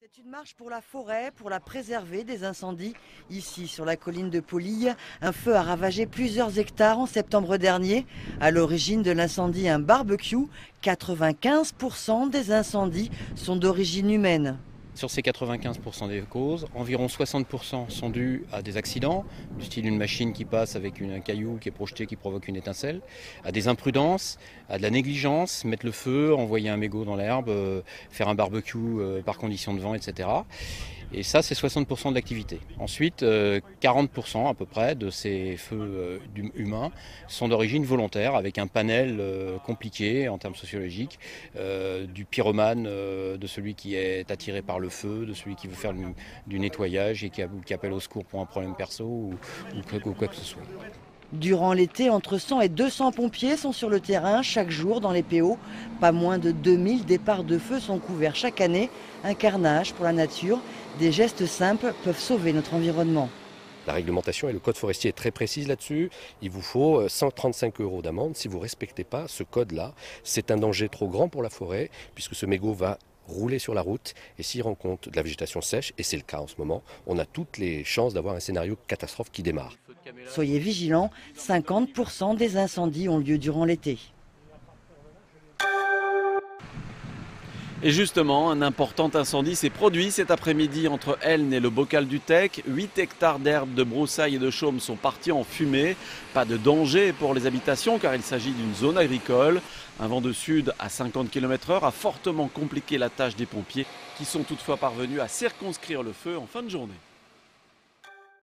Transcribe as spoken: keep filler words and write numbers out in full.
C'est une marche pour la forêt, pour la préserver des incendies. Ici, sur la colline de Polille, un feu a ravagé plusieurs hectares en septembre dernier. À l'origine de l'incendie, un barbecue. quatre-vingt-quinze pour cent des incendies sont d'origine humaine. Sur ces quatre-vingt-quinze pour cent des causes, environ soixante pour cent sont dus à des accidents, du style une machine qui passe avec une, un caillou qui est projeté, qui provoque une étincelle, à des imprudences, à de la négligence, mettre le feu, envoyer un mégot dans l'herbe, euh, faire un barbecue euh, par condition de vent, et cetera. Et ça, c'est soixante pour cent de l'activité. Ensuite, euh, quarante pour cent à peu près de ces feux euh, humains sont d'origine volontaire, avec un panel euh, compliqué en termes sociologiques, euh, du pyromane, euh, de celui qui est attiré par le feu, de celui qui veut faire du, du nettoyage et qui, a, qui appelle au secours pour un problème perso ou, ou, ou quoi que ce soit. Durant l'été, entre cent et deux cents pompiers sont sur le terrain chaque jour dans les P O. Pas moins de deux mille départs de feu sont couverts chaque année. Un carnage pour la nature. Des gestes simples peuvent sauver notre environnement. La réglementation et le code forestier est très précise là-dessus. Il vous faut cent trente-cinq euros d'amende si vous ne respectez pas ce code-là. C'est un danger trop grand pour la forêt puisque ce mégot va rouler sur la route et s'il rencontre de la végétation sèche, et c'est le cas en ce moment, on a toutes les chances d'avoir un scénario catastrophe qui démarre. Soyez vigilants, cinquante pour cent des incendies ont lieu durant l'été. Et justement, un important incendie s'est produit cet après-midi entre Elne et le Bocal du Tech. huit hectares d'herbes, de broussailles et de chaumes sont partis en fumée. Pas de danger pour les habitations car il s'agit d'une zone agricole. Un vent de sud à cinquante kilomètres heure a fortement compliqué la tâche des pompiers qui sont toutefois parvenus à circonscrire le feu en fin de journée.